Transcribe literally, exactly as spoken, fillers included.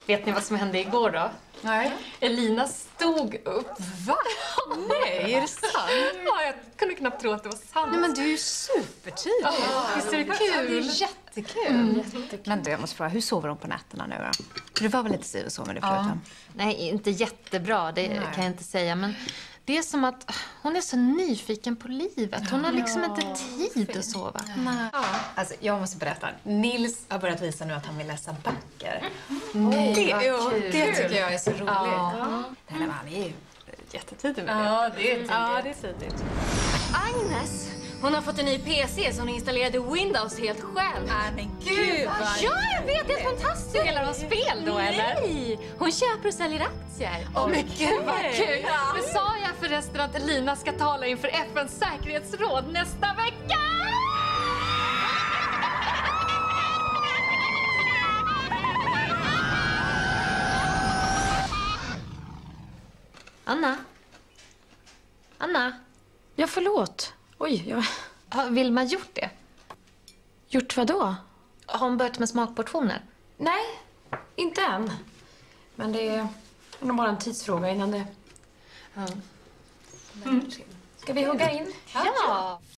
Vet ni vad som hände igår då? Nej. Elina stod upp. Va? Nej, är det sant? Ja, jag kunde knappt tro att det var sant. Nej, men du är ju supertydlig. Ja, visst är det kul? Det är jättekul. Mm. jättekul. Men du, jag måste fråga, hur sover hon på nätterna nu då? För du var väl lite styv och sov med det förut? Ja. Nej, inte jättebra, det Nej. kan jag inte säga. Men det är som att hon är så nyfiken på livet. Hon har liksom ja. inte tid att sova. Nej. Ja. Alltså, jag måste berätta. Nils har börjat visa nu att han vill läsa böcker. Nej, det, ja, det tycker jag är så roligt. Ja. Ja. Nej, han är ju jättetidig med det. Ja, det är tidigt. Ja, det är tidigt. Agnes, hon har fått en ny P C så hon installerade Windows helt själv. Nej, men gud vad... Ja, jag vet, det är fantastiskt. Spelar hon spel då, eller? Nej, hon köper och säljer aktier. Åh, men gud vad kul! Ja. Men sa jag förresten att Elina ska tala inför F N:s säkerhetsråd nästa vecka? Anna? Anna? Ja, förlåt. Oj, jag... Har Vilma gjort det? Gjort vad då? Har hon börjat med smakportioner? Nej, inte än. Men det är nog bara en tidsfråga innan det... Ja. Mm. Ska vi hugga in? Ja!